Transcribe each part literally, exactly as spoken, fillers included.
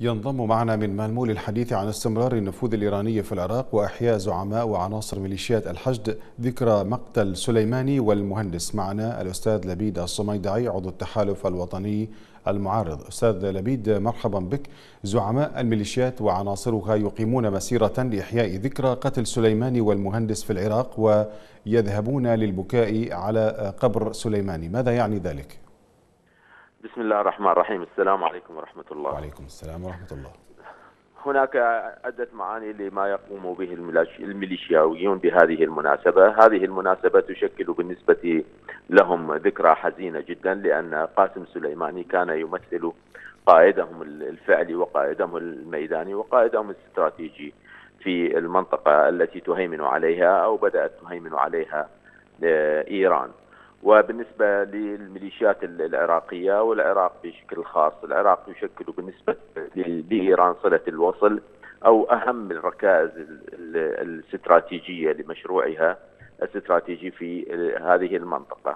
ينضم معنا من ملمول الحديث عن استمرار النفوذ الإيراني في العراق وإحياء زعماء وعناصر ميليشيات الحشد ذكرى مقتل سليماني والمهندس. معنا الأستاذ لبيد الصميدعي عضو التحالف الوطني المعارض. أستاذ لبيد، مرحبا بك. زعماء الميليشيات وعناصرها يقيمون مسيرة لإحياء ذكرى قتل سليماني والمهندس في العراق ويذهبون للبكاء على قبر سليماني، ماذا يعني ذلك؟ بسم الله الرحمن الرحيم. السلام عليكم ورحمة الله. وعليكم السلام ورحمة الله. هناك عدة معاني لما يقوم به الميليشياويون بهذه المناسبة. هذه المناسبة تشكل بالنسبة لهم ذكرى حزينة جدا، لأن قاسم سليماني كان يمثل قائدهم الفعلي وقائدهم الميداني وقائدهم الاستراتيجي في المنطقة التي تهيمن عليها أو بدأت تهيمن عليها إيران. وبالنسبة للميليشيات العراقية والعراق بشكل خاص، العراق يشكل بالنسبة لإيران صلة الوصل أو أهم الركائز الاستراتيجية لمشروعها الاستراتيجي في هذه المنطقة.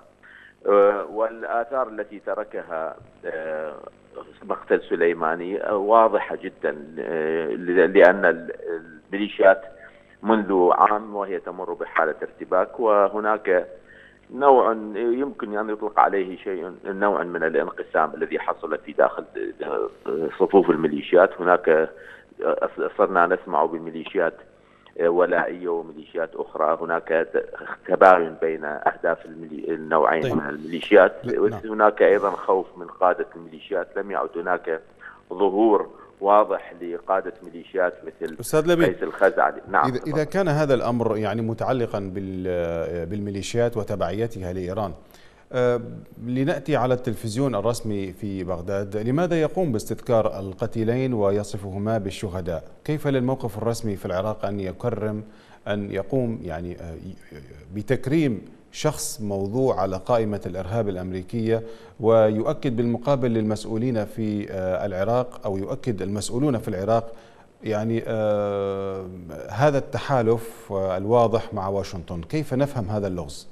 والآثار التي تركها مقتل سليماني واضحة جدا، لأن الميليشيات منذ عام وهي تمر بحالة ارتباك، وهناك نوع يمكن أن يطلق عليه شيء نوع من الانقسام الذي حصل في داخل صفوف الميليشيات. هناك صرنا نسمع بميليشيات ولائية وميليشيات أخرى، هناك تباين بين أهداف النوعين طيب. من الميليشيات. هناك أيضا خوف من قادة الميليشيات، لم يعد هناك ظهور واضح لقادة ميليشيات مثل قيس الخزعلي. نعم. إذا, إذا كان هذا الأمر يعني متعلقا بالميليشيات وتبعيتها لإيران، أه لنأتي على التلفزيون الرسمي في بغداد، لماذا يقوم باستذكار القتيلين ويصفهما بالشهداء؟ كيف للموقف الرسمي في العراق أن يكرم أن يقوم يعني بتكريم شخص موضوع على قائمة الإرهاب الأمريكية، ويؤكد بالمقابل للمسؤولين في العراق أو يؤكد المسؤولون في العراق يعني آه هذا التحالف الواضح مع واشنطن؟ كيف نفهم هذا اللغز؟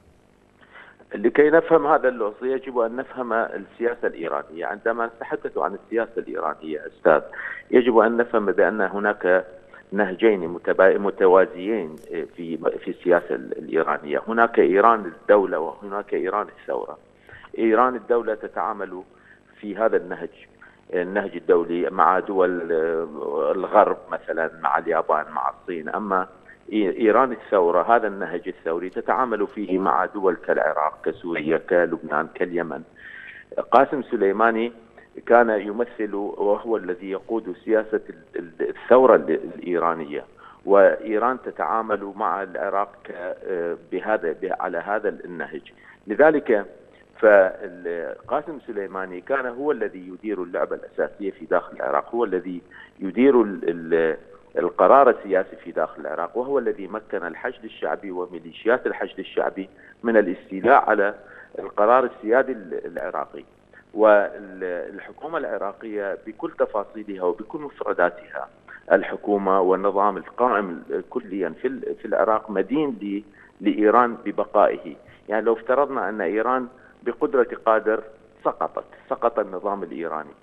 لكي نفهم هذا اللغز يجب أن نفهم السياسة الإيرانية. عندما نتحدث عن السياسة الإيرانية أستاذ، يجب أن نفهم بأن هناك نهجين متوازيين في في السياسة الإيرانية. هناك إيران الدولة وهناك إيران الثورة. إيران الدولة تتعامل في هذا النهج النهج الدولي مع دول الغرب، مثلا مع اليابان مع الصين. أما إيران الثورة هذا النهج الثوري تتعامل فيه مع دول كالعراق كسوريا كلبنان كاليمن. قاسم سليماني كان يمثل وهو الذي يقود سياسة الثورة الإيرانية، وإيران تتعامل مع العراق بهذا على هذا النهج. لذلك فقاسم سليماني كان هو الذي يدير اللعبة الأساسية في داخل العراق، هو الذي يدير القرار السياسي في داخل العراق، وهو الذي مكن الحشد الشعبي وميليشيات الحشد الشعبي من الاستيلاء على القرار السيادي العراقي. والحكومة العراقية بكل تفاصيلها وبكل مفرداتها، الحكومة والنظام القائم كليا في العراق مدين لإيران ببقائه. يعني لو افترضنا أن إيران بقدرة قادر سقطت سقط النظام الإيراني،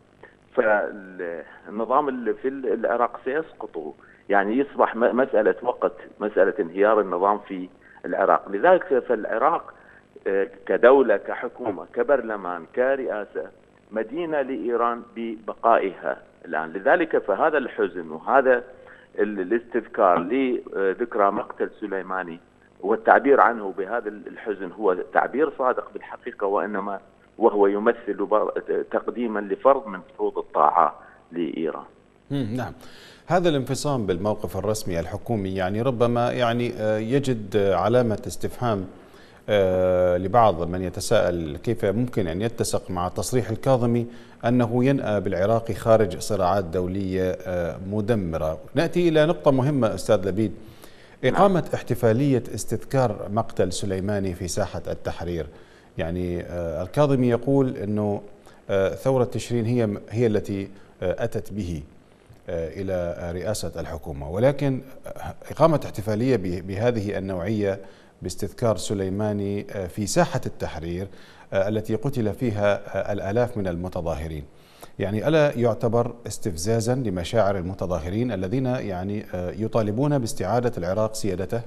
فالنظام في العراق سيسقط، يعني يصبح مسألة وقت، مسألة انهيار النظام في العراق. لذلك فالعراق كدولة كحكومة كبرلمان كرئاسة مدينة لإيران ببقائها الآن. لذلك فهذا الحزن وهذا الاستذكار لذكرى مقتل سليماني والتعبير عنه بهذا الحزن هو تعبير صادق بالحقيقة، وإنما وهو يمثل تقديما لفرض من فروض الطاعة لإيران. نعم. هذا الانفصام بالموقف الرسمي الحكومي يعني ربما يعني يجد علامة استفهام لبعض من يتساءل كيف ممكن أن يتسق مع تصريح الكاظمي أنه ينأى بالعراق خارج صراعات دولية مدمرة. نأتي إلى نقطة مهمة أستاذ لبيد، إقامة احتفالية استذكار مقتل سليماني في ساحة التحرير. يعني الكاظمي يقول أنه ثورة تشرين هي هي التي أتت به إلى رئاسة الحكومة، ولكن إقامة احتفالية بهذه النوعية باستذكار سليماني في ساحة التحرير التي قتل فيها الآلاف من المتظاهرين، يعني ألا يعتبر استفزازا لمشاعر المتظاهرين الذين يعني يطالبون باستعادة العراق سيادته؟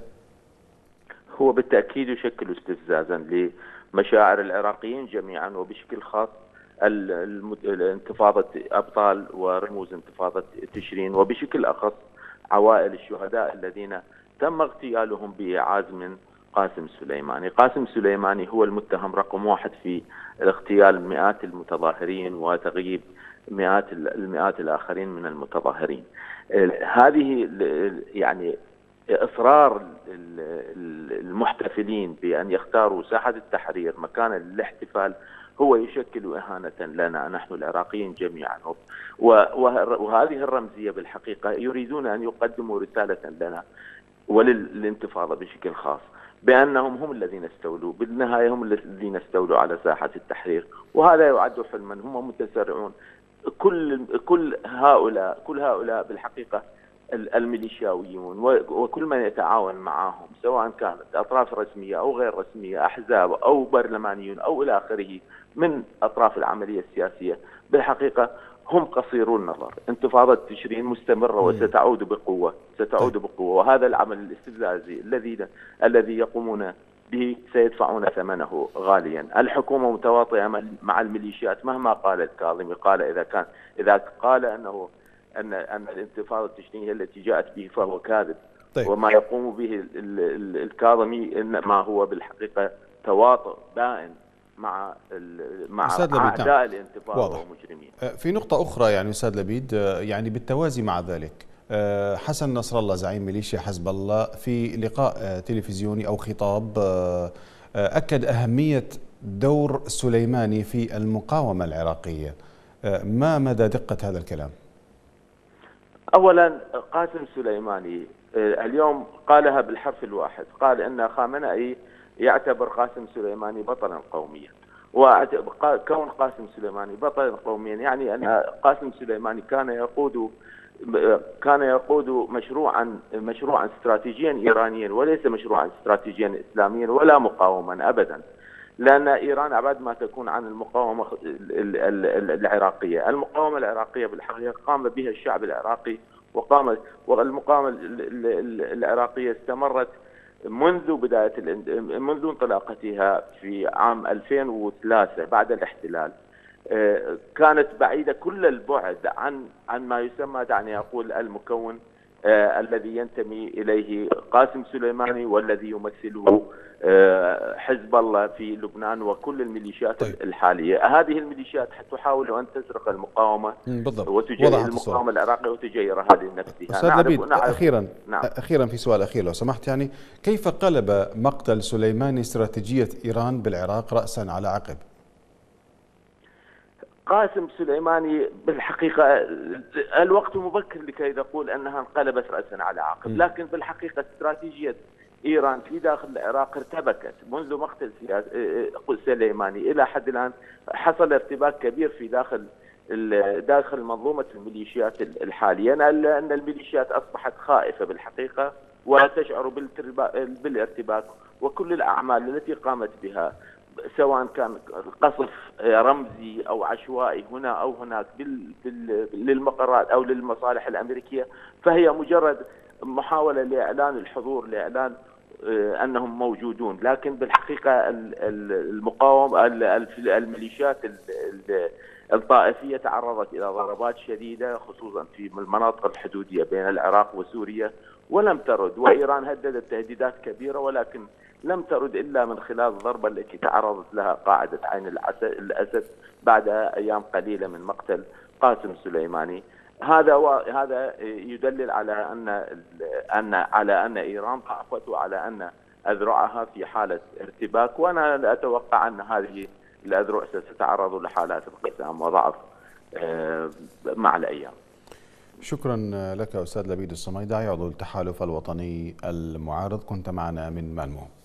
هو بالتأكيد يشكل استفزازا لمشاعر العراقيين جميعا، وبشكل خاص الانتفاضة أبطال ورموز انتفاضة تشرين، وبشكل أخص عوائل الشهداء الذين تم اغتيالهم بعزم قاسم سليماني. قاسم سليماني هو المتهم رقم واحد في اغتيال مئات المتظاهرين وتغييب مئات المئات الآخرين من المتظاهرين. هذه يعني إصرار المحتفلين بأن يختاروا ساحة التحرير مكانا للاحتفال هو يشكل إهانة لنا نحن العراقيين جميعا، وهذه الرمزية بالحقيقة يريدون أن يقدموا رسالة لنا وللانتفاضة بشكل خاص بأنهم هم الذين استولوا، بالنهاية هم الذين استولوا على ساحة التحرير، وهذا يعد حلما. هم متسرعون، كل كل هؤلاء كل هؤلاء بالحقيقة الميليشياويون وكل من يتعاون معهم، سواء كانت أطراف رسمية أو غير رسمية، أحزاب أو برلمانيون أو إلى آخره من أطراف العملية السياسية، بالحقيقة هم قصيرو النظر. انتفاضة تشرين مستمرة وستعود بقوة ستعود بقوة وهذا العمل الاستفزازي الذي الذي يقومون به سيدفعون ثمنه غاليا. الحكومة متواطئة مع الميليشيات مهما قال الكاظمي. قال إذا كان إذا قال أنه أن أن الانتفاضة التشرينية هي التي جاءت به فهو كاذب. طيب. وما يقوم به الكاظمي إنما هو بالحقيقة تواطؤ بائن مع مع أعداء الانتفاضة ومجرمين. في نقطة أخرى يعني أستاذ لبيد، يعني بالتوازي مع ذلك، حسن نصر الله زعيم ميليشيا حزب الله في لقاء تلفزيوني أو خطاب أكد أهمية دور سليماني في المقاومة العراقية. ما مدى دقة هذا الكلام؟ أولا قاسم سليماني اليوم قالها بالحرف الواحد، قال أن خامنئي يعتبر قاسم سليماني بطلا قوميا، وكون قاسم سليماني بطلا قوميا يعني أن قاسم سليماني كان يقود كان يقود مشروعا مشروعا استراتيجيا إيرانيا وليس مشروعا استراتيجيا إسلاميا ولا مقاوما أبدا، لأن إيران أبعد ما تكون عن المقاومة العراقية. المقاومة العراقية بالحقيقة قام بها الشعب العراقي، وقام والمقاومة العراقية استمرت منذ بداية منذ انطلاقتها في عام ألفين وثلاثة بعد الاحتلال. كانت بعيدة كل البعد عن عن ما يسمى، دعني أقول، المكون آه الذي ينتمي إليه قاسم سليماني والذي يمثله آه حزب الله في لبنان وكل الميليشيات طيب. الحالية. هذه الميليشيات تحاول أن تسرق المقاومة وتجير المقاومة العراقية وتجيرها لنفسها. أستاذ لبيد، أخيرا نعم. أخيرا في سؤال أخير لو سمحت، يعني كيف قلب مقتل سليماني استراتيجية إيران بالعراق رأسا على عقب؟ قاسم سليماني بالحقيقة الوقت مبكر لكي نقول أنها انقلبت رأسا على عقب، لكن بالحقيقة استراتيجية إيران في داخل العراق ارتبكت منذ مقتل سليماني إلى حد الآن. حصل ارتباك كبير في داخل داخل منظومة الميليشيات الحالية، أن الميليشيات أصبحت خائفة بالحقيقة وتشعر بالارتباك، وكل الأعمال التي قامت بها سواء كان قصف رمزي أو عشوائي هنا أو هناك للمقرات أو للمصالح الأمريكية، فهي مجرد محاولة لإعلان الحضور، لإعلان أنهم موجودون، لكن بالحقيقة المقاومة الميليشيات الطائفية تعرضت إلى ضربات شديدة خصوصا في المناطق الحدودية بين العراق وسوريا ولم ترد، وإيران هددت تهديدات كبيرة ولكن لم ترد إلا من خلال الضربة التي تعرضت لها قاعدة عين الأسد بعد أيام قليلة من مقتل قاسم سليماني. هذا هذا يدلل على أن أن على أن إيران ضعفت وعلى أن أذرعها في حالة ارتباك، وأنا أتوقع أن هذه الأذرع ستتعرض لحالات انقسام وضعف مع الأيام. شكرا لك أستاذ لبيد الصميداعي عضو التحالف الوطني المعارض، كنت معنا من مالمو.